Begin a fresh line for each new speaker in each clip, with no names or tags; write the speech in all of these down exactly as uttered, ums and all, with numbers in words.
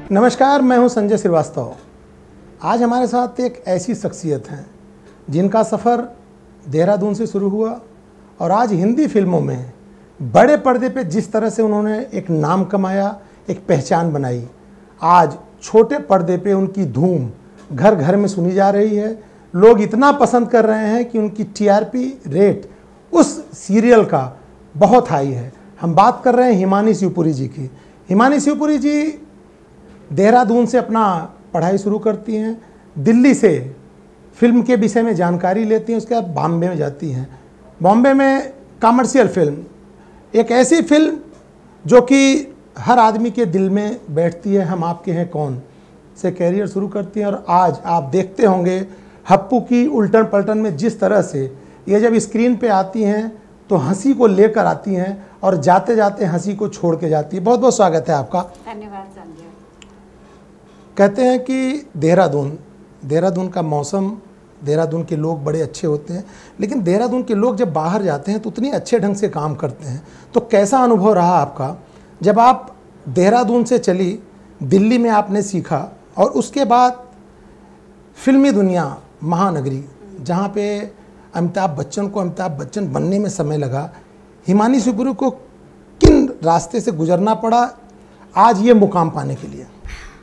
नमस्कार, मैं हूं संजय श्रीवास्तव। आज हमारे साथ एक ऐसी शख्सियत हैं जिनका सफ़र देहरादून से शुरू हुआ और आज हिंदी फिल्मों में बड़े पर्दे पे जिस तरह से उन्होंने एक नाम कमाया, एक पहचान बनाई, आज छोटे पर्दे पे उनकी धूम घर घर में सुनी जा रही है। लोग इतना पसंद कर रहे हैं कि उनकी टीआरपी रेट उस सीरियल का बहुत हाई है। हम बात कर रहे हैं हिमानी शिवपुरी जी की। हिमानी शिवपुरी जी देहरादून से अपना पढ़ाई शुरू करती हैं, दिल्ली से फिल्म के विषय में जानकारी लेती हैं, उसके बाद बॉम्बे में जाती हैं। बॉम्बे में कमर्शियल फिल्म, एक ऐसी फिल्म जो कि हर आदमी के दिल में बैठती है, हम आपके हैं कौन से कैरियर शुरू करती हैं। और आज आप देखते होंगे हप्पू की उल्टन पलटन में जिस तरह से ये जब स्क्रीन पे आती हैं तो हंसी को लेकर आती हैं और जाते जाते हंसी को छोड़ के जाती है। बहुत बहुत स्वागत है आपका।
धन्यवाद संजय।
कहते हैं कि देहरादून देहरादून का मौसम, देहरादून के लोग बड़े अच्छे होते हैं, लेकिन देहरादून के लोग जब बाहर जाते हैं तो उतनी अच्छे ढंग से काम करते हैं। तो कैसा अनुभव रहा आपका जब आप देहरादून से चली, दिल्ली में आपने सीखा और उसके बाद फिल्मी दुनिया महानगरी जहाँ पे अमिताभ बच्चन को अमिताभ बच्चन बनने में समय लगा, हिमानी शिवपुरी को किन रास्ते से गुजरना पड़ा आज ये मुकाम पाने के लिए?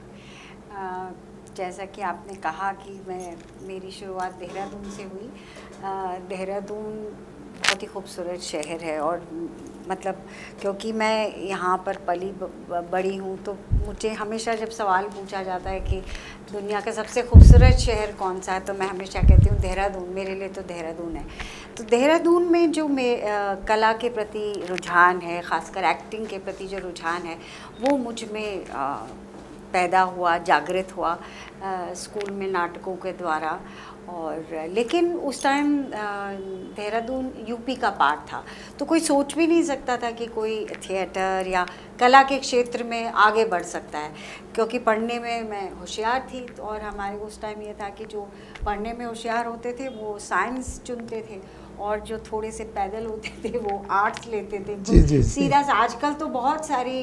जैसा कि आपने कहा कि मैं मेरी शुरुआत देहरादून से हुई। देहरादून बहुत ही खूबसूरत शहर है और मतलब क्योंकि मैं यहाँ पर पली बड़ी हूँ तो मुझे हमेशा जब सवाल पूछा जाता है कि दुनिया का सबसे खूबसूरत शहर कौन सा है, तो मैं हमेशा कहती हूँ देहरादून। मेरे लिए तो देहरादून है। तो देहरादून में जो मैं आ, कला के प्रति रुझान है, ख़ासकर एक्टिंग के प्रति जो रुझान है वो मुझ में आ, पैदा हुआ, जागृत हुआ आ, स्कूल में नाटकों के द्वारा। और लेकिन उस टाइम देहरादून यूपी का पार्ट था, तो कोई सोच भी नहीं सकता था कि कोई थिएटर या कला के क्षेत्र में आगे बढ़ सकता है, क्योंकि पढ़ने में मैं होशियार थी। और हमारे उस टाइम ये था कि जो पढ़ने में होशियार होते थे वो साइंस चुनते थे और जो थोड़े से पैदल होते थे वो आर्ट्स लेते थे।
जी, जी,
सीधा सा आजकल तो बहुत सारी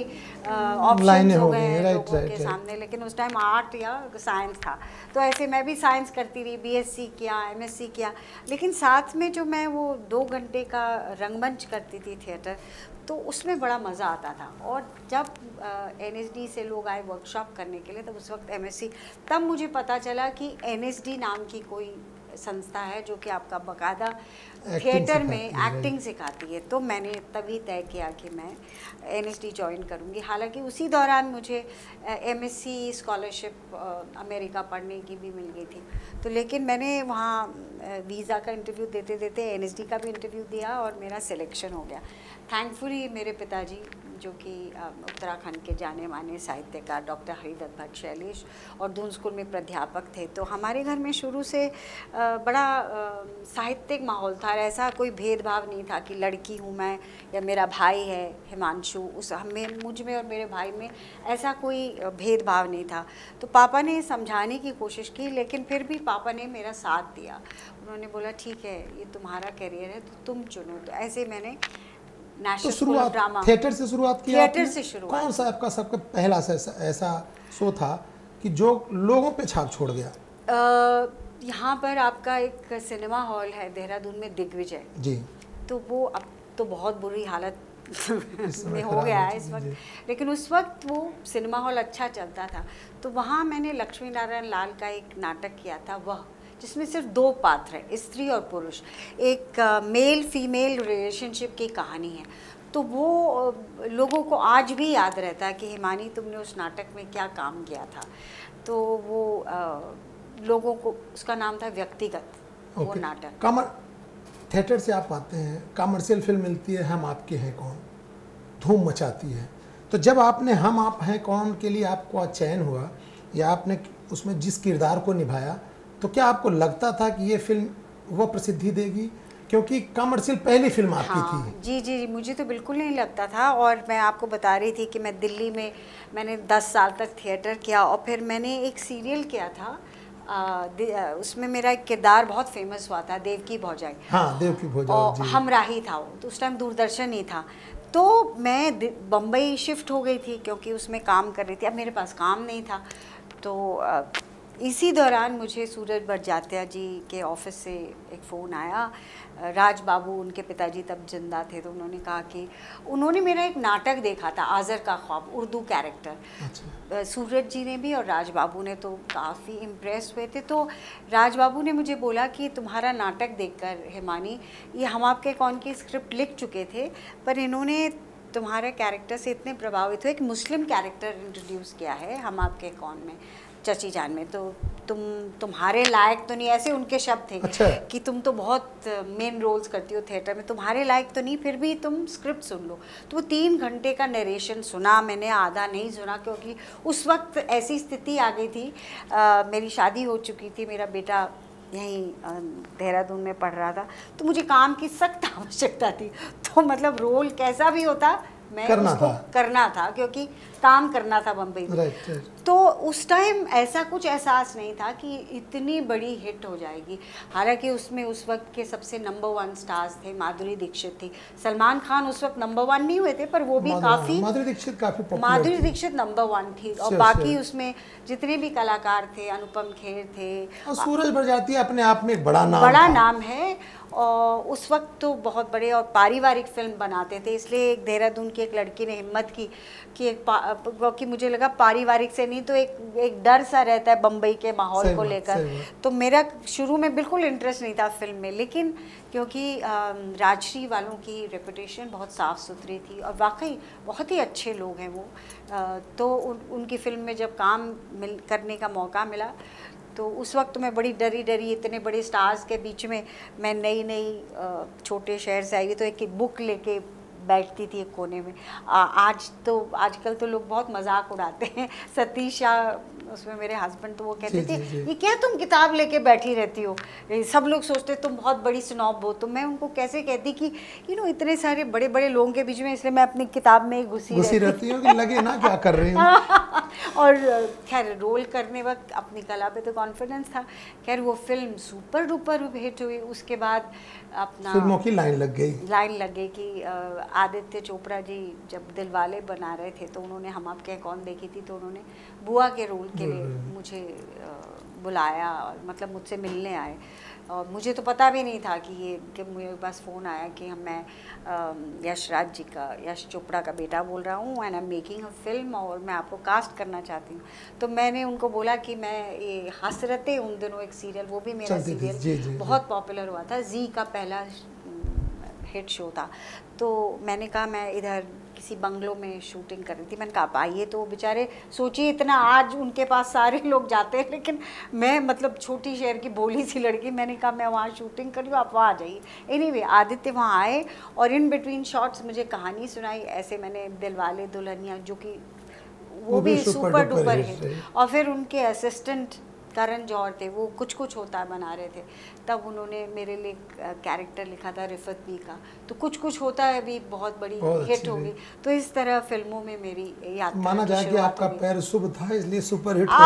ऑप्शंस हो गए हैं लोगों के सामने, लेकिन उस टाइम आर्ट या साइंस था। तो ऐसे मैं भी साइंस करती रही, बीएससी किया, एमएससी किया, लेकिन साथ में जो मैं वो दो घंटे का रंगमंच करती थी थिएटर, तो उसमें बड़ा मज़ा आता था। और जब एनएसडी से लोग आए वर्कशॉप करने के लिए, तब उस वक्त एमएससी, तब मुझे पता चला कि एनएसडी नाम की कोई संस्था है जो कि आपका बाकायदा थिएटर में एक्टिंग सिखाती है। तो मैंने तभी तय किया कि मैं एनएसडी ज्वाइन करूंगी। हालांकि उसी दौरान मुझे एमएससी स्कॉलरशिप अमेरिका पढ़ने की भी मिल गई थी। तो लेकिन मैंने वहाँ वीज़ा का इंटरव्यू देते देते एनएसडी का भी इंटरव्यू दिया और मेरा सिलेक्शन हो गया। थैंकफुली मेरे पिताजी जो कि उत्तराखंड के जाने माने साहित्यकार डॉक्टर हरिदत्त भट्ट शैलेश और दून स्कूल में प्राध्यापक थे, तो हमारे घर में शुरू से बड़ा साहित्यिक माहौल था। ऐसा कोई भेदभाव नहीं था कि लड़की हूँ मैं या मेरा भाई है हिमांशु, उस हमें मुझ में और मेरे भाई में ऐसा कोई भेदभाव नहीं था। तो पापा ने समझाने की कोशिश की, लेकिन फिर भी पापा ने मेरा साथ दिया। उन्होंने बोला ठीक है, ये तुम्हारा करियर है तो तुम चुनो। तो ऐसे मैंने
तो शुरुआत थिएटर से शुरुआत की?
थिएटर से शुरुआत।
कौन सा आपका सबका पहला ऐसा शो था कि जो लोगों पे छाप छोड़ गया?
यहाँ पर आपका एक सिनेमा हॉल है देहरादून में, दिग्विजय जी, तो वो अब तो बहुत बुरी हालत में हो गया है इस वक्त, लेकिन उस वक्त वो सिनेमा हॉल अच्छा चलता था। तो वहाँ मैंने लक्ष्मी नारायण लाल का एक नाटक किया था, वह जिसमें सिर्फ दो पात्र हैं, स्त्री और पुरुष, एक मेल फीमेल रिलेशनशिप की कहानी है। तो वो uh, लोगों को आज भी याद रहता है कि हिमानी तुमने उस नाटक में क्या काम किया था। तो वो uh, लोगों को, उसका नाम था व्यक्तिगत, okay. वो नाटक।
कमर थिएटर से आप आते हैं, कमर्शियल फिल्म मिलती है हम आपके हैं कौन, धूम मचाती है। तो जब आपने हम आप हैं कौन के लिए आपको चयन हुआ या आपने उसमें जिस किरदार को निभाया, तो क्या आपको लगता था कि ये फिल्म वो प्रसिद्धि देगी, क्योंकि कमर्शियल पहली फिल्म आपकी
हाँ,
थी?
जी जी मुझे तो बिल्कुल नहीं लगता था। और मैं आपको बता रही थी कि मैं दिल्ली में मैंने दस साल तक थिएटर किया और फिर मैंने एक सीरियल किया था, आ, उसमें मेरा एक किरदार बहुत फेमस हुआ था, देवकी भौजाई।
हाँ, देवकी भौजाई।
और हमराही था वो, तो उस टाइम दूरदर्शन ही था। तो मैं बम्बई शिफ्ट हो गई थी क्योंकि उसमें काम कर रही थी। अब मेरे पास काम नहीं था, तो इसी दौरान मुझे सूरज बड़जात्या जी के ऑफिस से एक फ़ोन आया। राज बाबू उनके पिताजी तब जिंदा थे, तो उन्होंने कहा कि उन्होंने मेरा एक नाटक देखा था, आज़र का ख्वाब, उर्दू कैरेक्टर। अच्छा। सूरज जी ने भी और राज बाबू ने तो काफ़ी इम्प्रेस हुए थे। तो राज बाबू ने मुझे बोला कि तुम्हारा नाटक देखकर हिमानी, ये हम आपके कौन की स्क्रिप्ट लिख चुके थे, पर इन्होंने तुम्हारे कैरेक्टर से इतने प्रभावित हुए एक मुस्लिम कैरेक्टर इंट्रोड्यूस किया है हम आपके कौन में, चची जान में, तो तुम तुम्हारे लायक तो नहीं, ऐसे उनके शब्द थे। अच्छा। कि तुम तो बहुत मेन रोल्स करती हो थिएटर में, तुम्हारे लायक तो नहीं, फिर भी तुम स्क्रिप्ट सुन लो। तो वो तीन घंटे का नरेशन सुना मैंने, आधा नहीं सुना क्योंकि उस वक्त ऐसी स्थिति आ गई थी, आ, मेरी शादी हो चुकी थी, मेरा बेटा यहीं देहरादून में पढ़ रहा था, तो मुझे काम की सख्त आवश्यकता थी। तो मतलब रोल कैसा भी होता मैं करना उसको था। करना था क्योंकि काम करना था बम्बई में। right, right. तो उस टाइम ऐसा कुछ एहसास नहीं था कि इतनी बड़ी हिट हो जाएगी। हालांकि उसमें उस वक्त के सबसे नंबर वन स्टार्स थे, माधुरी दीक्षित थी, सलमान खान उस वक्त नंबर वन नहीं हुए थे, पर वो भी काफ़ी,
माधुरी दीक्षित काफ़ी
माधुरी दीक्षित नंबर वन थी। और बाकी उसमें जितने भी कलाकार थे, अनुपम खेर थे,
और सूरज बड़जात्या अपने आप में एक बड़ा नाम
बड़ा नाम है। और उस वक्त तो बहुत बड़े और पारिवारिक फिल्म बनाते थे, इसलिए एक देहरादून की एक लड़की ने हिम्मत की कि एक कि मुझे लगा पारिवारिक से नहीं तो एक एक डर सा रहता है बम्बई के माहौल को लेकर। तो मेरा शुरू में बिल्कुल इंटरेस्ट नहीं था फिल्म में, लेकिन क्योंकि राजश्री वालों की रेपुटेशन बहुत साफ़ सुथरी थी और वाकई बहुत ही अच्छे लोग हैं वो, तो उन, उनकी फिल्म में जब काम मिल करने का मौका मिला, तो उस वक्त मैं बड़ी डरी डरी, इतने बड़े स्टार्स के बीच में मैं नई नई छोटे शहर से आई, तो एक बुक लेके बैठती थी एक कोने में। आ, आज तो आजकल तो लोग बहुत मजाक उड़ाते हैं, सतीश शाह उसमें मेरे हस्बैंड, तो वो कहते थे ये क्या तुम किताब लेके बैठी रहती हो, सब लोग सोचते तुम बहुत बड़ी स्नॉब हो। तो मैं उनको कैसे कहती कि यू नो इतने सारे बड़े बड़े लोगों के बीच में, इसलिए मैं अपनी किताब में घुसी
घुसी रहती हूँ कि लगे ना क्या कर रही हूँ।
और खैर रोल करने वक्त अपनी कला पे तो कॉन्फिडेंस था। खैर वो फिल्म सुपर डुपर हिट हुई। उसके बाद अपना
फिल्मों की लाइन लग गई
लाइन लग गई कि आदित्य चोपड़ा जी जब दिलवाले बना रहे थे, तो उन्होंने हम आपके कौन देखी थी, तो उन्होंने बुआ के रोल के लिए मुझे बुलाया और मतलब मुझसे मिलने आए। और मुझे तो पता भी नहीं था कि ये कि मेरे पास फ़ोन आया कि हम मैं यश राज जी का, यश चोपड़ा का बेटा बोल रहा हूँ, and I am making a film और मैं आपको कास्ट करना चाहती हूँ। तो मैंने उनको बोला कि मैं ये हसरतें, उन दिनों एक सीरियल, वो भी मेरा सीरियल जी, जी, बहुत पॉपुलर हुआ था, जी का पहला हिट शो था। तो मैंने कहा मैं इधर किसी बंगलों में शूटिंग कर रही थी। मैंने कहा आइए, तो बेचारे सोचिए इतना, आज उनके पास सारे लोग जाते हैं, लेकिन मैं मतलब छोटी शहर की भोली सी लड़की, मैंने कहा मैं वहाँ शूटिंग कर रही हूँ, आप वहाँ आ जाइए। एनीवे आदित्य वहाँ आए और इन बिटवीन शॉट्स मुझे कहानी सुनाई। ऐसे मैंने दिलवाले दुल्हनिया, जो कि वो, वो भी सुपर डुपर हिट, और फिर उनके असिस्टेंट करण जौहर थे, वो कुछ कुछ होता है बना रहे थे, तब उन्होंने मेरे लिए कैरेक्टर लिखा था रिफत बी का, तो कुछ कुछ होता है भी बहुत बड़ी बहुत हिट हो गई। तो इस तरह फिल्मों में मेरी यात्रा
माना जाए कि आपका पैर शुभ था इसलिए सुपर हिट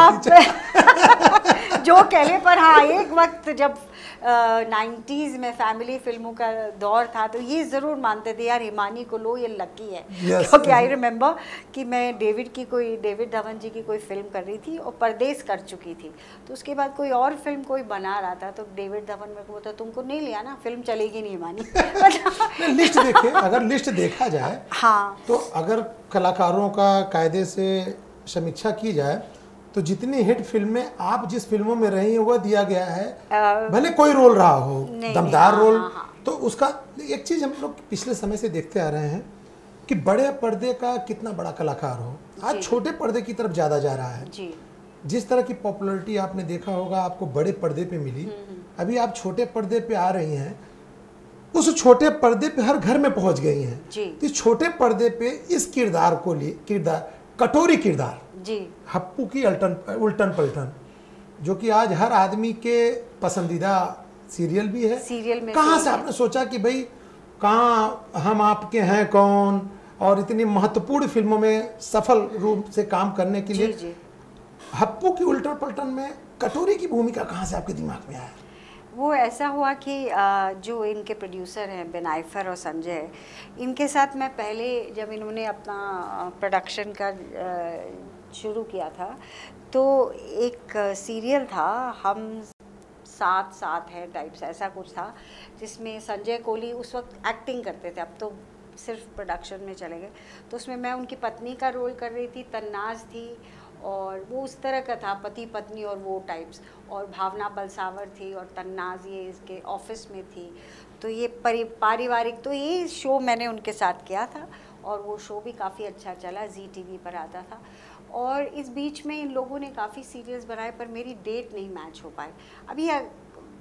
होती
जो कह ले, पर हाँ एक वक्त जब नाइन्टीज़ में फैमिली फिल्मों का दौर था, तो ये ज़रूर मानते थे यार हिमानी को लो, ये लकी है। yes, क्योंकि आई रिमेम्बर कि मैं डेविड की कोई डेविड धवन जी की कोई फिल्म कर रही थी और परदेश कर चुकी थी, तो उसके बाद कोई और फिल्म कोई बना रहा था, तो डेविड धवन मेरे को बोलता तुमको नहीं लिया ना, फिल्म चलेगी नहीं हिमानी।
लिस्ट देखे, अगर लिस्ट देखा जाए
हाँ,
तो अगर कलाकारों का कायदे से समीक्षा की जाए तो जितनी हिट फिल्में आप जिस फिल्मों में रही हैं वो दिया गया है, भले कोई रोल रहा हो, दमदार रोल, हाँ, हाँ। तो उसका एक चीज़ हम लोग पिछले समय से देखते आ रहे हैं कि बड़े पर्दे का कितना बड़ा कलाकार हो, आज छोटे पर्दे की तरफ ज़्यादा जा रहा है जी। जिस तरह की पॉपुलैरिटी आपने देखा होगा आपको बड़े पर्दे पे मिली, अभी आप छोटे पर्दे पे आ रही हैं, उस छोटे पर्दे पे हर घर में पहुंच गई हैं। तो इस छोटे पर्दे पे इस किरदार को लिए किरदार कटोरी किरदार जी, हप्पू की अल्टन उल्टन पलटन, जो कि आज हर आदमी के पसंदीदा सीरियल भी है।
सीरियल में
कहाँ से आपने सोचा कि भाई कहाँ हम आपके हैं कौन, और इतनी महत्वपूर्ण फिल्मों में सफल रूप से काम करने के लिए हप्पू की उल्टन पलटन में कटोरी की भूमिका कहाँ से आपके दिमाग में आया?
वो ऐसा हुआ कि जो इनके प्रोड्यूसर हैं बेनाइफर और संजय, इनके साथ मैं पहले जब इन्होंने अपना प्रोडक्शन का शुरू किया था तो एक सीरियल था हम साथ साथ है टाइप्स ऐसा कुछ था, जिसमें संजय कोहली उस वक्त एक्टिंग करते थे, अब तो सिर्फ प्रोडक्शन में चले गए। तो उसमें मैं उनकी पत्नी का रोल कर रही थी, तन्नाज थी, और वो उस तरह का था पति पत्नी और वो टाइप्स, और भावना बलसावर थी और तन्नाज ये इसके ऑफिस में थी। तो ये परि पारिवारिक, तो ये शो मैंने उनके साथ किया था और वो शो भी काफ़ी अच्छा चला, जी टीवी पर आता था। और इस बीच में इन लोगों ने काफ़ी सीरियल्स बनाए पर मेरी डेट नहीं मैच हो पाए। अभी आ,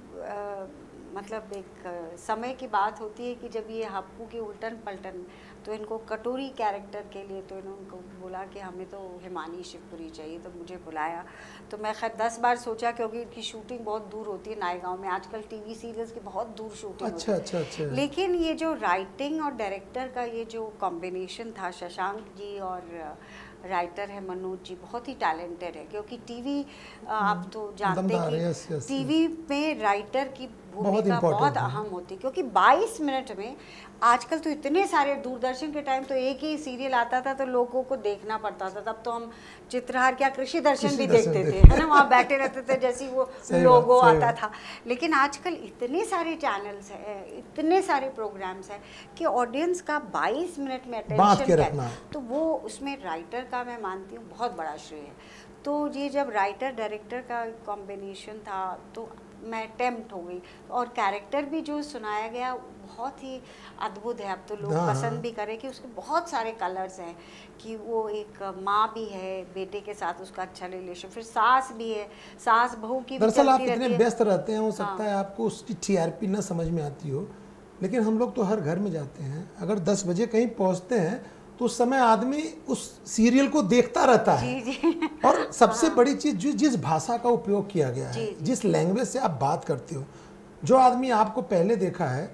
आ, मतलब एक समय की बात होती है कि जब ये हप्पू की उल्टन पलटन, तो इनको कटोरी कैरेक्टर के लिए तो इन्होंने उनको बोला कि हमें तो हिमानी शिवपुरी चाहिए, तो मुझे बुलाया। तो मैं खैर दस बार सोचा, क्योंकि इनकी शूटिंग बहुत दूर होती है नायगांव में, आजकल टीवी सीरियल्स की बहुत दूर शूटिंग
अच्छा,
होती है।
अच्छा, अच्छा।
लेकिन ये जो राइटिंग और डायरेक्टर का ये जो कॉम्बिनेशन था, शशांक जी और राइटर है मनोज जी, बहुत ही टैलेंटेड है, क्योंकि टीवी आप तो जानते हैं कि टीवी में राइटर की भूमिका बहुत अहम होती है, क्योंकि बाईस मिनट में आजकल तो इतने सारे, दूरदर्शन के टाइम तो एक ही सीरियल आता था तो लोगों को देखना पड़ता था, तब तो हम चित्रहार क्या कृषि दर्शन भी देखते थे, है ना, वहाँ बैठे रहते थे जैसे वो लोगो आता था। लेकिन आजकल इतने सारे चैनल्स हैं, इतने सारे प्रोग्राम्स हैं कि ऑडियंस का बाईस मिनट में अटेंशन है, तो वो उसमें राइटर का मैं मानती हूँ बहुत बड़ा श्रेय है। तो ये जब राइटर डायरेक्टर का कॉम्बिनेशन था तो मैं टेम्प्ट हो गई, और कैरेक्टर भी जो सुनाया गया बहुत ही अद्भुत है। अब तो लोग पसंद भी करें कि उसके बहुत सारे कलर्स हैं, कि वो एक माँ भी है, बेटे के साथ उसका अच्छा रिलेशन, फिर सास भी है, सास बहू की।
दरअसल आप इतने व्यस्त रहते हैं, हो सकता है आपको उसकी टीआरपी ना समझ में आती हो, लेकिन हम लोग तो हर घर में जाते हैं, अगर दस बजे कहीं पहुँचते हैं तो उस समय आदमी उस सीरियल को देखता रहता है। जी जी। और सबसे हाँ। बड़ी चीज, जो जिस भाषा का उपयोग किया गया है, जिस लैंग्वेज से आप बात करते हो, जो आदमी आपको पहले देखा है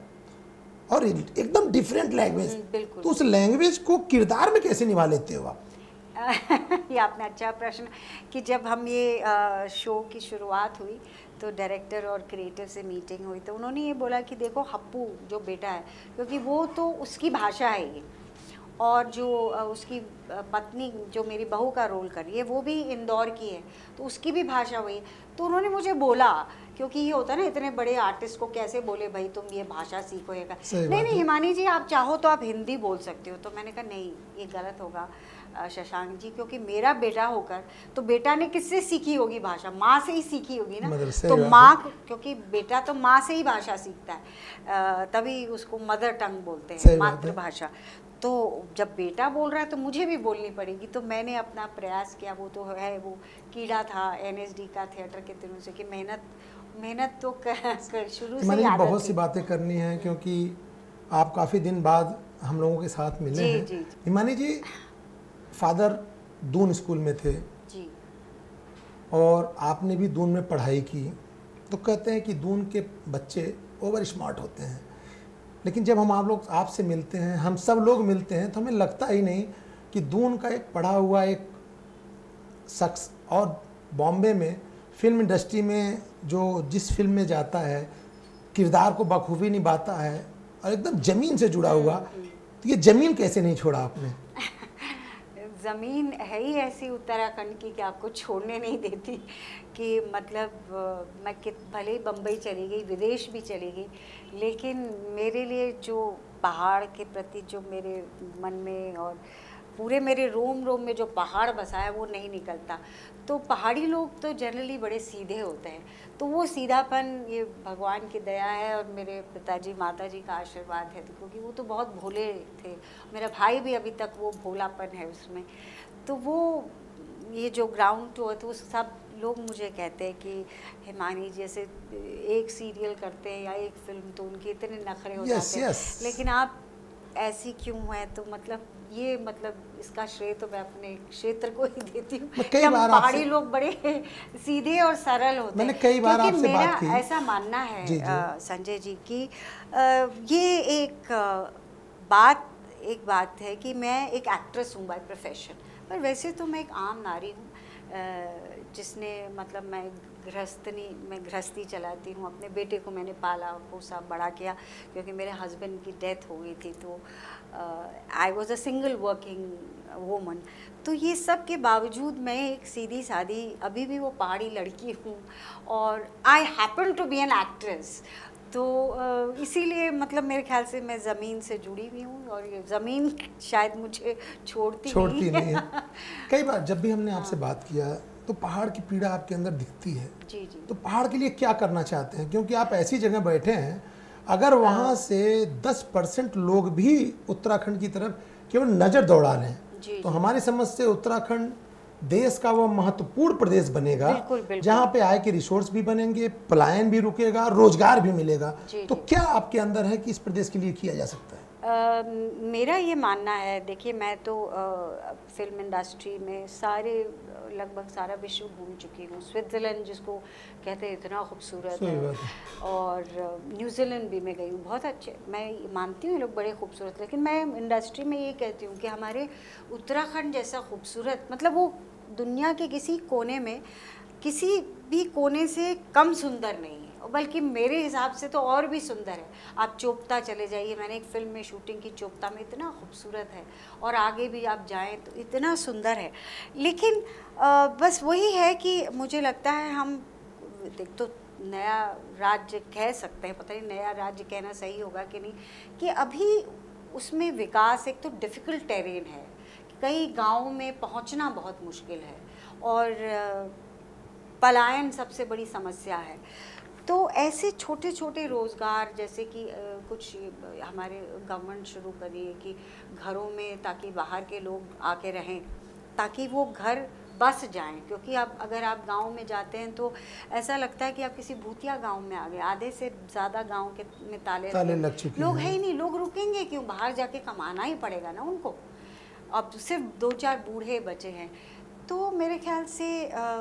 और एकदम डिफरेंट लैंग्वेज, तो उस लैंग्वेज को किरदार में कैसे निभा लेते हो आप?
ये आपने अच्छा प्रश्न, कि जब हम ये शो की शुरुआत हुई तो डायरेक्टर और क्रिएटर से मीटिंग हुई, तो उन्होंने ये बोला कि देखो हप्पू जो बेटा है, क्योंकि वो तो उसकी भाषा है ये, और जो उसकी पत्नी जो मेरी बहू का रोल कर रही है वो भी इंदौर की है, तो उसकी भी भाषा वही। तो उन्होंने मुझे बोला, क्योंकि ये होता है ना इतने बड़े आर्टिस्ट को कैसे बोले भाई तुम ये भाषा सीखो, ये नहीं नहीं हिमानी जी आप चाहो तो आप हिंदी बोल सकते हो। तो मैंने कहा नहीं, ये गलत होगा शशांक जी, क्योंकि मेरा बेटा होकर, तो बेटा ने किससे सीखी होगी भाषा? माँ से ही सीखी होगी ना, तो माँ, क्योंकि बेटा तो माँ से ही भाषा सीखता है, तभी उसको मदर टंग बोलते हैं, मातृभाषा। तो जब बेटा बोल रहा है तो मुझे भी बोलनी पड़ेगी, तो मैंने अपना प्रयास किया। वो तो है, वो कीड़ा था एनएसडी का थिएटर के दिनों से, कि मेहनत मेहनत तो शुरू से ही आदत थी।
बहुत सी बातें करनी है, क्योंकि आप काफ़ी दिन बाद हम लोगों के साथ मिले
जी,
हैं।
जी, जी।
हिमानी जी, फादर दून स्कूल में थे
जी,
और आपने भी दून में पढ़ाई की, तो कहते हैं कि दून के बच्चे ओवर स्मार्ट होते हैं, लेकिन जब हम आप लोग आपसे मिलते हैं, हम सब लोग मिलते हैं, तो हमें लगता ही नहीं कि दून का एक पढ़ा हुआ एक शख्स और बॉम्बे में फिल्म इंडस्ट्री में जो जिस फिल्म में जाता है किरदार को बखूबी निभाता है और एकदम ज़मीन से जुड़ा हुआ, तो ये ज़मीन कैसे नहीं छोड़ा आपने?
ज़मीन है ही ऐसी उत्तराखंड की कि आपको छोड़ने नहीं देती, कि मतलब मैं कि भले ही बम्बई चली गई, विदेश भी चली गई, लेकिन मेरे लिए जो पहाड़ के प्रति जो मेरे मन में और पूरे मेरे रोम रोम में जो पहाड़ बसा है वो नहीं निकलता। तो पहाड़ी लोग तो जनरली बड़े सीधे होते हैं, तो वो सीधापन ये भगवान की दया है और मेरे पिताजी माताजी का आशीर्वाद है, तो क्योंकि वो तो बहुत भोले थे, मेरा भाई भी अभी तक वो भोलापन है उसमें। तो वो ये जो ग्राउंड टू तो सब लोग मुझे कहते हैं कि हिमानी जैसे एक सीरियल करते हैं या एक फिल्म तो उनके इतने नखरे हो
yes,
जाते हैं,
yes.
लेकिन आप ऐसी क्यों है? तो मतलब ये मतलब इसका श्रेय तो मैं अपने क्षेत्र को ही देती हूँ। पहाड़ी लोग बड़े सीधे और सरल होते हैं।
कई बार
क्योंकि
आपसे
मेरा
बात की।
ऐसा मानना है जी, जी। आ, संजय जी की आ, ये एक आ, बात एक बात है कि मैं एक एक्ट्रेस हूँ बाय प्रोफेशन, पर वैसे तो मैं एक आम नारी हूँ जिसने मतलब मैं गृहस्थनी मैं गृहस्थी चलाती हूँ। अपने बेटे को मैंने पाला पोसा बड़ा किया, क्योंकि मेरे हस्बैंड की डेथ हो गई थी, तो I was a single working woman. तो ये सब के बावजूद मैं एक सीधी सादी अभी भी वो पहाड़ी लड़की हूँ, और I happen to be an actress. तो इसीलिए मतलब मेरे ख्याल से मैं ज़मीन से जुड़ी हुई हूँ, और ये ज़मीन शायद मुझे छोड़ती
छोड़ती
नहीं,
नहीं है। कई बार जब भी हमने आपसे बात किया तो पहाड़ की पीड़ा आपके अंदर दिखती है।
जी जी।
तो पहाड़ के लिए क्या करना चाहते हैं, क्योंकि आप ऐसी जगह बैठे हैं, अगर वहाँ से दस परसेंट लोग भी उत्तराखंड की तरफ केवल नज़र दौड़ा लें तो हमारी समझ से उत्तराखंड देश का वो महत्वपूर्ण प्रदेश बनेगा, जहाँ पे आय के रिसोर्स भी बनेंगे, पलायन भी रुकेगा, रोजगार भी मिलेगा। तो क्या आपके अंदर है कि इस प्रदेश के लिए किया जा सकता है?
Uh, मेरा ये मानना है, देखिए मैं तो uh, फिल्म इंडस्ट्री में सारे लगभग सारा विश्व घूम चुकी हूँ। स्विट्ज़रलैंड जिसको कहते हैं इतना खूबसूरत है, और न्यूजीलैंड भी मैं गई हूँ, बहुत अच्छे, मैं मानती हूँ लोग बड़े खूबसूरत, लेकिन मैं इंडस्ट्री में ये कहती हूँ कि हमारे उत्तराखंड जैसा खूबसूरत, मतलब वो दुनिया के किसी कोने में किसी भी कोने से कम सुंदर नहीं है, बल्कि मेरे हिसाब से तो और भी सुंदर है। आप चोपता चले जाइए, मैंने एक फ़िल्म में शूटिंग की, चोपता में इतना खूबसूरत है, और आगे भी आप जाएं तो इतना सुंदर है। लेकिन आ, बस वही है कि मुझे लगता है हम देख तो नया राज्य कह सकते हैं, पता नहीं नया राज्य कहना सही होगा कि नहीं, कि अभी उसमें विकास, एक तो डिफ़िकल्ट टेरेन है, कई गाँव में पहुँचना बहुत मुश्किल है, और पलायन सबसे बड़ी समस्या है। तो ऐसे छोटे छोटे रोज़गार, जैसे कि कुछ हमारे गवर्नमेंट शुरू करी है कि घरों में, ताकि बाहर के लोग आके रहें, ताकि वो घर बस जाएं, क्योंकि आप अगर आप गांव में जाते हैं तो ऐसा लगता है कि आप किसी भूतिया गांव में आ गए। आधे से ज़्यादा गांव के में ताले,
ताले लग चुके हैं,
लोग है ही नहीं, लोग रुकेंगे क्यों, बाहर जाके कमाना ही पड़ेगा ना उनको। अब सिर्फ दो चार बूढ़े बचे हैं। तो मेरे ख्याल से आ,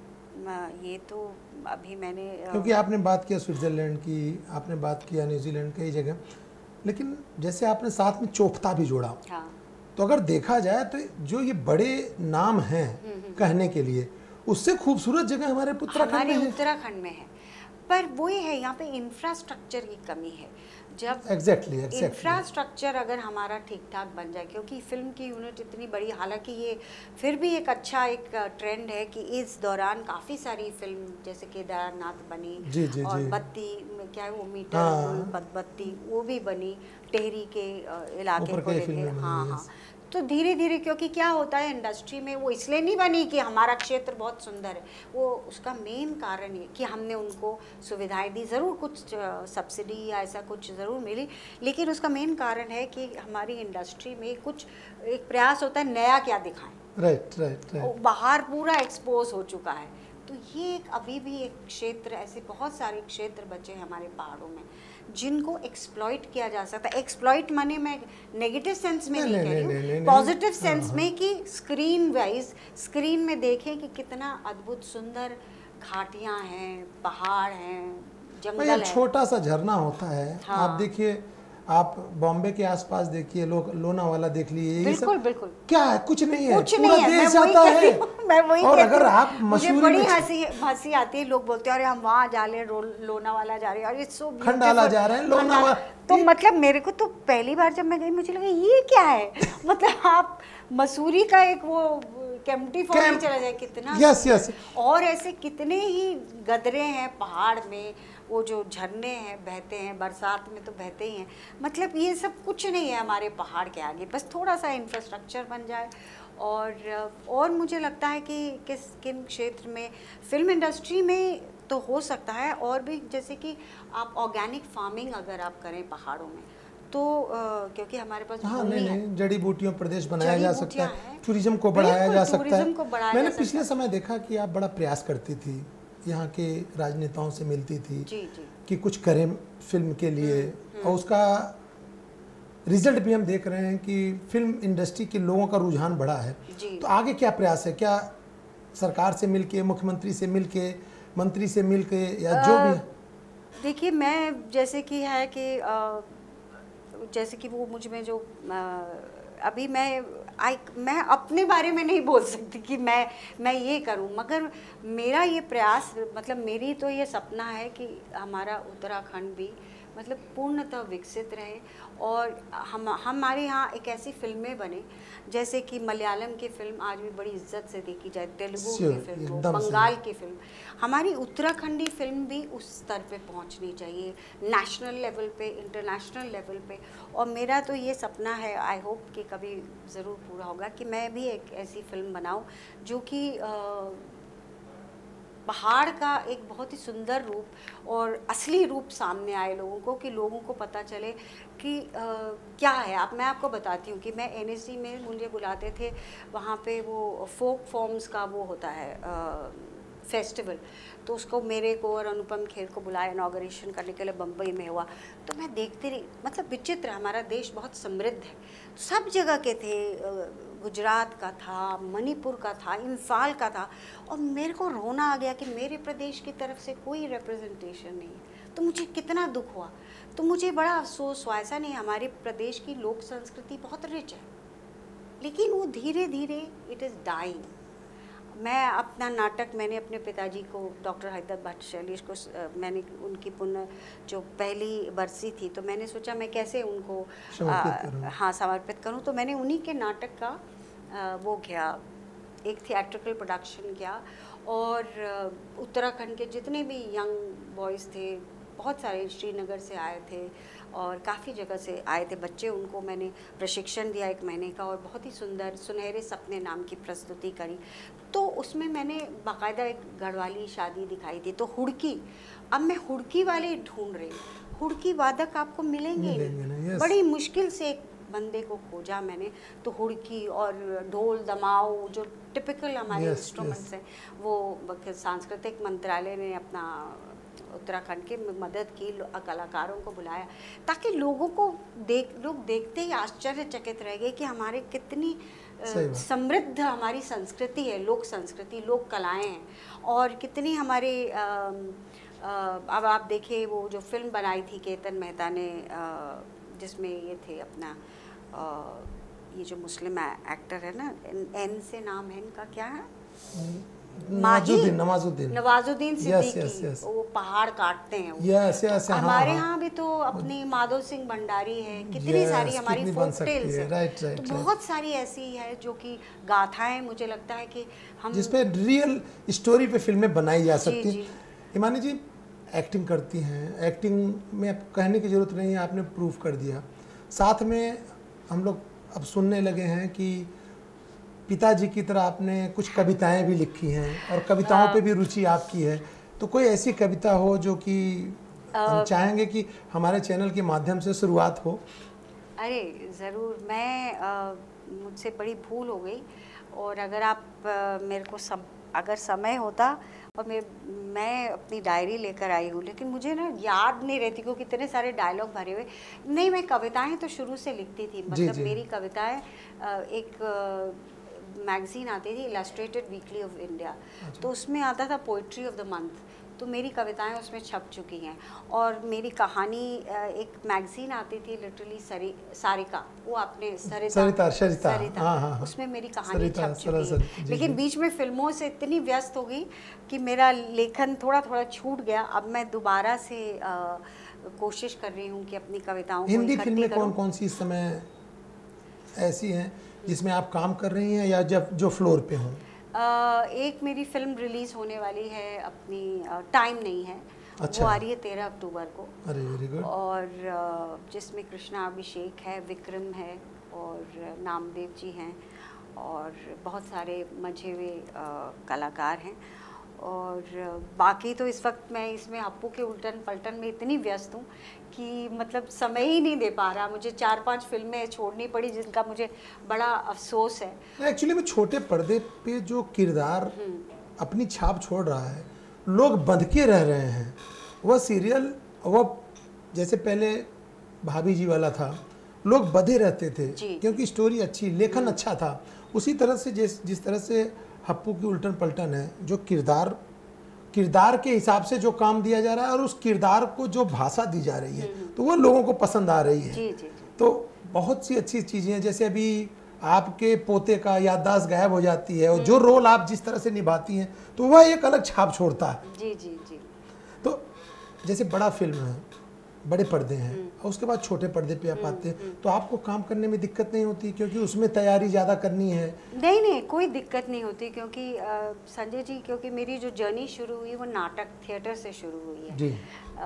ये तो अभी मैंने,
क्योंकि आपने बात किया स्विट्ज़रलैंड की, आपने बात किया न्यूजीलैंड, कई जगह, लेकिन जैसे आपने साथ में चोपता भी जोड़ा। हाँ। तो अगर देखा जाए तो जो ये बड़े नाम हैं कहने के लिए, उससे खूबसूरत जगह हमारे उत्तराखंड में है।
उत्तराखंड में है, पर वही है, यहाँ पे इंफ्रास्ट्रक्चर की कमी है। जब
एग्जैक्टली exactly, exactly.
इंफ्रास्ट्रक्चर अगर हमारा ठीक ठाक बन जाए, क्योंकि फिल्म की यूनिट इतनी बड़ी, हालांकि ये फिर भी एक अच्छा एक ट्रेंड है कि इस दौरान काफ़ी सारी फिल्म जैसे केदारनाथ बनी,
जी, जी,
और
जी.
बत्ती क्या है वो मीटर, हाँ. बत्ती वो भी बनी, टेहरी के इलाके को लेके। हाँ हाँ तो धीरे धीरे, क्योंकि क्या होता है इंडस्ट्री में, वो इसलिए नहीं बनी कि हमारा क्षेत्र बहुत सुंदर है, वो उसका मेन कारण ये कि हमने उनको सुविधाएं दी, ज़रूर कुछ सब्सिडी या ऐसा कुछ ज़रूर मिली, लेकिन उसका मेन कारण है कि हमारी इंडस्ट्री में कुछ एक प्रयास होता है नया क्या दिखाएं।
Right right right.
बाहर पूरा एक्सपोज हो चुका है, तो ये एक अभी भी एक क्षेत्र, ऐसे बहुत सारे क्षेत्र बचे हैं हमारे पहाड़ों में जिनको एक्सप्लॉइट किया जा सकता है। एक्सप्लॉइट माने मैं नेगेटिव सेंस में नहीं, नहीं कह रही हूँ, पॉजिटिव सेंस में कि स्क्रीन वाइज, स्क्रीन में देखें कि कितना अद्भुत सुंदर घाटियाँ हैं, पहाड़ हैं, जंगल है।
छोटा सा झरना होता है। हाँ। आप देखिए, आप बॉम्बे के आसपास देखिए, लोग लोनावाला देख लीजिए,
बिल्कुल बिल्कुल क्या
है, कुछ नहीं है,
कुछ पूरा नहीं देश जाता है। मैं वही
और अगर आप
मुझे बड़ी हंसी हंसी आती है, लोग बोलते हैं अरे हम वहाँ जा रहे हैं, लोनावाला जा रहे हैं, अरे सो
खंडाला जा रहे हैं, लोनावाला।
तो मतलब मेरे को तो पहली बार जब मैं गई मुझे लगा ये क्या है, मतलब आप मसूरी का एक वो केम्प्टी फॉल में चला जाए, कितना
यस यस,
और ऐसे कितने ही गदरे हैं पहाड़ में, वो जो झरने हैं बहते हैं, बरसात में तो बहते ही हैं। मतलब ये सब कुछ नहीं है हमारे पहाड़ के आगे, बस थोड़ा सा इंफ्रास्ट्रक्चर बन जाए। और और मुझे लगता है कि किस किन क्षेत्र में, फिल्म इंडस्ट्री में तो हो सकता है, और भी जैसे कि आप ऑर्गेनिक फार्मिंग अगर आप करें पहाड़ों में तो आ, क्योंकि हमारे पास
हाँ, नहीं नहीं जड़ी बूटियों प्रदेश बनाया जा सकता है, टूरिज्म को बढ़ाया जा सकता है। मैंने पिछले समय देखा कि आप बड़ा प्रयास करती थी, यहाँ के राजनेताओं से मिलती थी
जी, जी।
कि कुछ करें फिल्म के लिए, और उसका रिजल्ट भी हम देख रहे हैं कि फिल्म इंडस्ट्री के लोगों का रुझान बढ़ा है। तो आगे क्या प्रयास है, क्या सरकार से मिलके, मुख्यमंत्री से मिलके, मंत्री से मिलके, या जो भी?
देखिए मैं जैसे कि है कि आ, जैसे कि वो मुझ में जो अभी मैं आई मैं अपने बारे में नहीं बोल सकती कि मैं मैं ये करूं, मगर मेरा ये प्रयास, मतलब मेरी तो ये सपना है कि हमारा उत्तराखंड भी मतलब पूर्णतः विकसित रहे और हम हमारे यहाँ एक ऐसी फिल्में बने जैसे कि मलयालम की फिल्म आज भी बड़ी इज्जत से देखी जाए, तेलुगु की फिल्म हो, बंगाल की फिल्म, हमारी उत्तराखंडी फिल्म भी उस स्तर पे पहुंचनी चाहिए, नेशनल लेवल पे, इंटरनेशनल लेवल पे। और मेरा तो ये सपना है, आई होप कि कभी ज़रूर पूरा होगा, कि मैं भी एक ऐसी फिल्म बनाऊं जो कि पहाड़ का एक बहुत ही सुंदर रूप और असली रूप सामने आए लोगों को, कि लोगों को पता चले कि आ, क्या है। अब मैं आपको बताती हूँ कि मैं एन एस डी में मुझे बुलाते थे, वहाँ पे वो फोक फॉर्म्स का वो होता है आ, फेस्टिवल, तो उसको मेरे को और अनुपम खेर को बुलाया इनॉग्रेशन करने के लिए, बम्बई में हुआ। तो मैं देखती रही, मतलब विचित्र, हमारा देश बहुत समृद्ध है, सब जगह के थे, गुजरात का था, मणिपुर का था, इम्फाल का था, और मेरे को रोना आ गया कि मेरे प्रदेश की तरफ से कोई रिप्रेजेंटेशन नहीं है। तो मुझे कितना दुख हुआ, तो मुझे बड़ा अफसोस हुआ। ऐसा नहीं, हमारे प्रदेश की लोक संस्कृति बहुत रिच है, लेकिन वो धीरे धीरे इट इज़ डाइंग। मैं अपना नाटक, मैंने अपने पिताजी को, डॉक्टर हैदर भट्ट शैलेश को, मैंने उनकी पुण्य जो पहली बरसी थी, तो मैंने सोचा मैं कैसे उनको आ, हाँ समर्पित करूं। तो मैंने उन्हीं के नाटक का आ, वो किया, एक थिएट्रिकल प्रोडक्शन किया, और उत्तराखंड के जितने भी यंग बॉयज़ थे, बहुत सारे श्रीनगर से आए थे और काफ़ी जगह से आए थे बच्चे, उनको मैंने प्रशिक्षण दिया एक महीने का, और बहुत ही सुंदर सुनहरे सपने नाम की प्रस्तुति करी। तो उसमें मैंने बाकायदा एक गढ़वाली शादी दिखाई थी, तो हुड़की, अब मैं हुड़की वाले ढूंढ रही हूँ, हुड़की वादक आपको मिलेंगे नहीं, बड़ी मुश्किल से एक बंदे को खोजा मैंने, तो हुड़की और ढोल दमाऊ जो टिपिकल हमारे इंस्ट्रूमेंट्स हैं, वो सांस्कृतिक मंत्रालय ने अपना उत्तराखंड के मदद की, कलाकारों को बुलाया, ताकि लोगों को देख लोग देखते ही आश्चर्यचकित रह गए कि हमारे कितनी समृद्ध हमारी संस्कृति है, लोक संस्कृति, लोक कलाएं हैं, और कितनी हमारे आ, आ, अब आप देखिए वो जो फिल्म बनाई थी केतन मेहता ने, आ, जिसमें ये थे अपना आ, ये जो मुस्लिम एक्टर है ना, एन से नाम है इनका, क्या है,
नवाजुद्दीन नवाजुद्दीन
नवाजुद्दीन सिद्दीकी, वो पहाड़ काटते हैं,
यस यस,
हमारे यहाँ भी तो अपनी माधव सिंह भंडारी है, कितनी सारी हमारी फोक टेल्स है,
राइट राइट,
तो बहुत सारी ऐसी है जो कि गाथाएं, मुझे लगता है कि हम
जिस पे रियल स्टोरी पे फिल्में बनाई जा सकती हैं। हिमानी जी एक्टिंग करती हैं, एक्टिंग में कहने की ज़रूरत नहीं है, आपने प्रूव कर दिया। साथ में हम लोग अब सुनने लगे हैं कि पिताजी की तरह आपने कुछ कविताएं भी लिखी हैं, और कविताओं पे भी रुचि आपकी है, तो कोई ऐसी कविता हो जो कि हम चाहेंगे कि हमारे चैनल के माध्यम से शुरुआत हो।
अरे ज़रूर, मैं मुझसे बड़ी भूल हो गई, और अगर आप आ, मेरे को सम, अगर समय होता, और मैं मैं अपनी डायरी लेकर आई हूँ, लेकिन मुझे ना याद नहीं रहती क्योंकि इतने सारे डायलॉग भरे हुए। नहीं, मैं कविताएं तो शुरू से लिखती थी, मतलब मेरी कविताएं एक मैगज़ीन आती थी, इलस्ट्रेटेड वीकली ऑफ इंडिया, तो उसमें आता था पोइट्री ऑफ द मंथ, तो मेरी कविताएं उसमें छप चुकी हैं। और मेरी कहानी, एक मैगज़ीन आती थी लिटरली सरी सारिका, वो आपने सरिता
सरिता सरिता,
सरिता
हाँ, हाँ,
उसमें मेरी कहानी छप चुकी है, लेकिन बीच में फिल्मों से इतनी व्यस्त हो गई कि मेरा लेखन थोड़ा थोड़ा छूट गया। अब मैं दोबारा से आ, कोशिश कर रही हूँ कि अपनी कविताओं को
हिंदी फिल्में कौन कौन सी इस समय ऐसी हैं जिसमें आप काम कर रही हैं, या जब जो फ्लोर पे हों?
Uh, एक मेरी फिल्म रिलीज़ होने वाली है अपनी, टाइम uh, नहीं है, अच्छा। वो आ रही है तेरह अक्टूबर को, अरे वेरी गुड, और uh, जिसमें कृष्णा अभिषेक है, विक्रम है, और नामदेव जी हैं, और बहुत सारे मजे हुए uh, कलाकार हैं। और बाकी तो इस वक्त मैं इसमें हप्पू के उल्टन पलटन में इतनी व्यस्त हूँ कि मतलब समय ही नहीं दे पा रहा, मुझे चार पांच फिल्में छोड़नी पड़ी, जिनका मुझे बड़ा अफसोस है।
एक्चुअली में छोटे पर्दे पे जो किरदार अपनी छाप छोड़ रहा है, लोग बंध के रह रहे हैं, वह सीरियल, वह जैसे पहले भाभी जी वाला था, लोग बंधे रहते थे क्योंकि स्टोरी अच्छी, लेखन अच्छा था। उसी तरह से जिस जिस तरह से हप्पू की उल्टन पलटन है, जो किरदार किरदार के हिसाब से जो काम दिया जा रहा है और उस किरदार को जो भाषा दी जा रही है, तो वो लोगों को पसंद आ रही है।
जी, जी, जी।
तो बहुत सी अच्छी चीज़ें हैं, जैसे अभी आपके पोते का याददाश्त गायब हो जाती है और जो रोल आप जिस तरह से निभाती हैं तो वह एक अलग छाप छोड़ता है।
जी जी जी।
तो जैसे बड़ा फिल्म है, बड़े पर्दे हैं और उसके बाद छोटे पर्दे पे आप आते हैं, तो आपको काम करने में दिक्कत नहीं होती क्योंकि उसमें तैयारी ज़्यादा करनी है?
नहीं नहीं, कोई दिक्कत नहीं होती, क्योंकि संजय जी, क्योंकि मेरी जो जर्नी शुरू हुई वो नाटक थिएटर से शुरू हुई है
जी।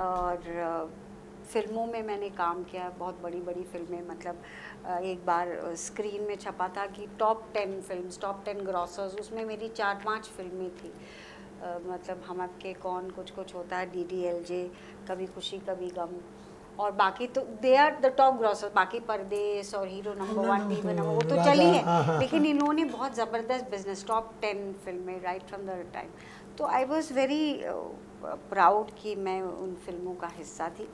और फिल्मों में मैंने काम किया, बहुत बड़ी बड़ी फिल्में, मतलब एक बार स्क्रीन में छपा था कि top ten films, top ten grossers, उसमें मेरी चार पांच फिल्में थी। Uh, मतलब हम आपके कौन, कुछ कुछ होता है, डी डी एल जे, कभी खुशी कभी गम, और बाकी तो they are the top grosser. बाकी परदेश और हीरो नंबर वन, टीवी नंबर, वो तो चली है, लेकिन इन्होंने बहुत ज़बरदस्त बिजनेस, टॉप टेन फिल्में राइट फ्रॉम द टाइम। तो आई वॉज वेरी प्राउड कि मैं उन फिल्मों का हिस्सा थी।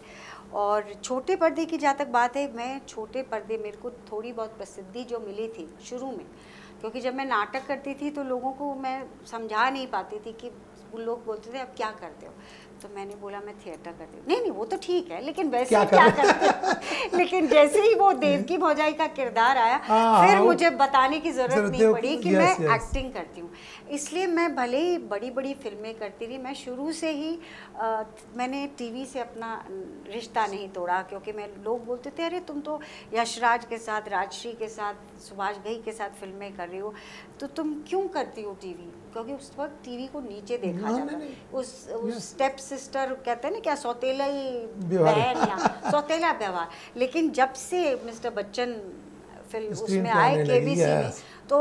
और छोटे पर्दे की जहाँ तक बात है, मैं छोटे पर्दे, मेरे को थोड़ी बहुत प्रसिद्धि जो मिली थी शुरू में, क्योंकि जब मैं नाटक करती थी तो लोगों को मैं समझा नहीं पाती थी कि लोग बोलते थे आप क्या करते हो, तो मैंने बोला मैं थिएटर करती हूँ। नहीं नहीं वो तो ठीक है, लेकिन वैसे क्या, क्या करते हो? लेकिन जैसे ही वो देवकी भौजाई का किरदार आया, आ, फिर मुझे बताने की ज़रूरत नहीं पड़ी कि मैं एक्टिंग करती हूँ। इसलिए मैं भले ही बड़ी बड़ी फिल्में करती रही, मैं शुरू से ही आ, मैंने टीवी से अपना रिश्ता नहीं तोड़ा, क्योंकि मैं लोग बोलते थे अरे तुम तो यशराज के साथ, राजश्री के साथ, सुभाष घई के साथ फिल्में कर रही हो, तो तुम क्यों करती हो टीवी? क्योंकि उस वक्त टीवी को नीचे देखा जाता, उस उस स्टेप सिस्टर कहते हैं ना, क्या सौतेला ही बहन या सौतेला व्यवहार। लेकिन जब से मिस्टर बच्चन फिल्म उसमें आए केबीसी में, तो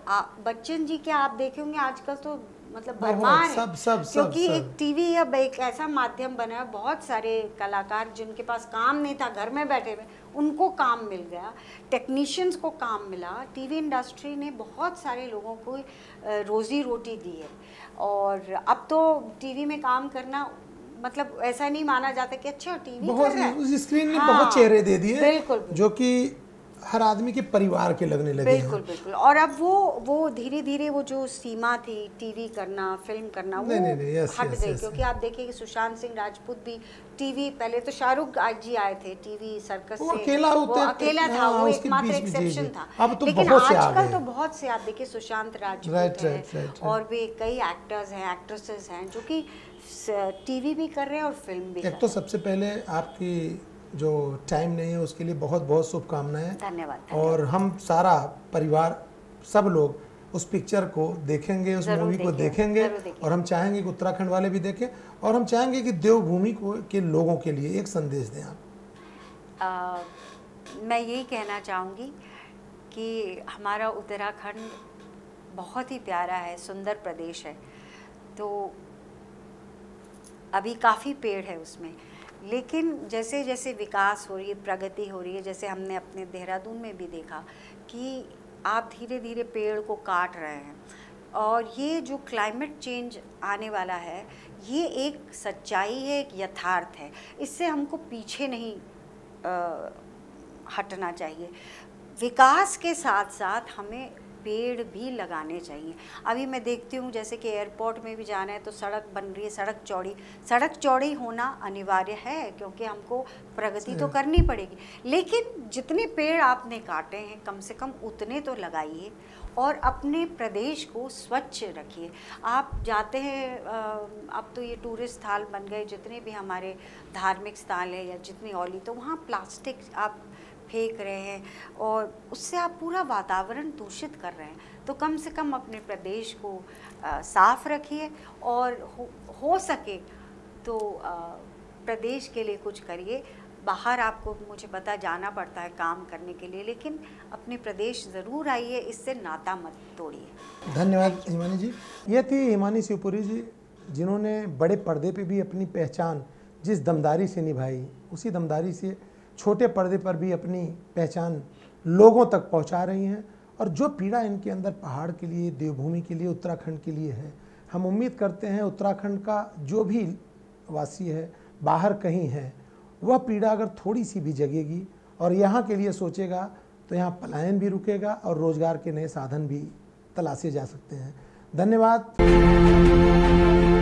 बच्चन जी क्या आप देखे होंगे आजकल तो मतलब भरमार है,
सब, सब,
क्योंकि
सब,
एक टीवी अब एक ऐसा माध्यम बना है, बहुत सारे कलाकार जिनके पास काम नहीं था, घर में बैठे हुए, उनको काम मिल गया, टेक्नीशियंस को काम मिला। टीवी इंडस्ट्री ने बहुत सारे लोगों को रोजी रोटी दी है। और अब तो टीवी में काम करना मतलब ऐसा नहीं माना जाता कि अच्छा टीवी
बहुत,
कर रहा है।
उस स्क्रीन ने
हाँ,
बहुत चेहरे दे दिए,
बिल्कुल,
जो कि हर आदमी के परिवार के लगने लगे
बिल्कुल हैं। बिल्कुल। और अब वो वो धीरे धीरे वो जो सीमा थी टीवी करना, फिल्म करना, वो
नहीं, नहीं, नहीं, यस,
हट
यस,
गई।
यस,
क्योंकि आप देखिए कि सुशांत सिंह राजपूत भी टीवी, पहले तो शाहरुख जी आए थे टीवी सर्कस से,
अकेला
वो अकेला था, वो एकमात्र एक्सेप्शन था। लेकिन आजकल तो बहुत से आप देखिए सुशांत राजपूत है, और भी कई एक्टर्स हैं, एक्ट्रेसेस हैं जो कि टीवी भी कर रहे हैं और फिल्म भी।
एक तो सबसे पहले आपकी जो टाइम नहीं है उसके लिए बहुत बहुत शुभकामनाएं।
धन्यवाद।
और हम सारा परिवार, सब लोग उस पिक्चर को देखेंगे, उस मूवी को देखेंगे, और हम चाहेंगे कि उत्तराखंड वाले भी देखें, और हम चाहेंगे कि देवभूमि को के लोगों के लिए एक संदेश दें आप।
आ, मैं यही कहना चाहूँगी कि हमारा उत्तराखंड बहुत ही प्यारा है, सुंदर प्रदेश है। तो अभी काफ़ी पेड़ है उसमें, लेकिन जैसे जैसे विकास हो रही है, प्रगति हो रही है, जैसे हमने अपने देहरादून में भी देखा कि आप धीरे धीरे पेड़ को काट रहे हैं, और ये जो क्लाइमेट चेंज आने वाला है ये एक सच्चाई है, एक यथार्थ है। इससे हमको पीछे नहीं आ, हटना चाहिए। विकास के साथ साथ हमें पेड़ भी लगाने चाहिए। अभी मैं देखती हूँ जैसे कि एयरपोर्ट में भी जाना है तो सड़क बन रही है, सड़क चौड़ी, सड़क चौड़ी होना अनिवार्य है क्योंकि हमको प्रगति तो करनी पड़ेगी, लेकिन जितने पेड़ आपने काटे हैं कम से कम उतने तो लगाइए और अपने प्रदेश को स्वच्छ रखिए। आप जाते हैं, अब तो ये टूरिस्ट स्थल बन गए, जितने भी हमारे धार्मिक स्थल है या जितनी औली, तो वहाँ प्लास्टिक आप फेंक रहे हैं और उससे आप पूरा वातावरण दूषित कर रहे हैं। तो कम से कम अपने प्रदेश को आ, साफ रखिए और हो, हो सके तो आ, प्रदेश के लिए कुछ करिए। बाहर आपको मुझे पता जाना पड़ता है काम करने के लिए, लेकिन अपने प्रदेश ज़रूर आइए, इससे नाता मत तोड़िए।
धन्यवाद हिमानी जी। ये थी हिमानी शिवपुरी जी, जिन्होंने बड़े पर्दे पे भी अपनी पहचान जिस दमदारी से निभाई, उसी दमदारी से छोटे पर्दे पर भी अपनी पहचान लोगों तक पहुंचा रही हैं। और जो पीड़ा इनके अंदर पहाड़ के लिए, देवभूमि के लिए, उत्तराखंड के लिए है, हम उम्मीद करते हैं उत्तराखंड का जो भी वासी है, बाहर कहीं है, वह पीड़ा अगर थोड़ी सी भी जगेगी और यहाँ के लिए सोचेगा तो यहाँ पलायन भी रुकेगा और रोजगार के नए साधन भी तलाशे जा सकते हैं। धन्यवाद।